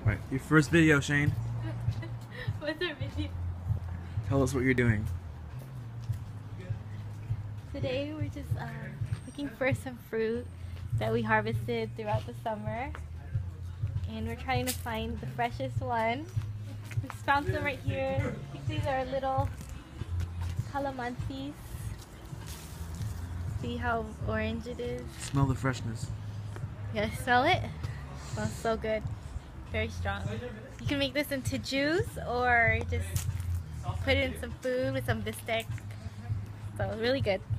Right, your first video, Shane. What's our video? Tell us what you're doing. Today we're just looking for some fruit that we harvested throughout the summer. And we're trying to find the freshest one. We found some right here. I think these are little calamansis. See how orange it is? Smell the freshness. You guys smell it? Smells so good. Very strong. You can make this into juice or just put it in some food with some bistec. So really good.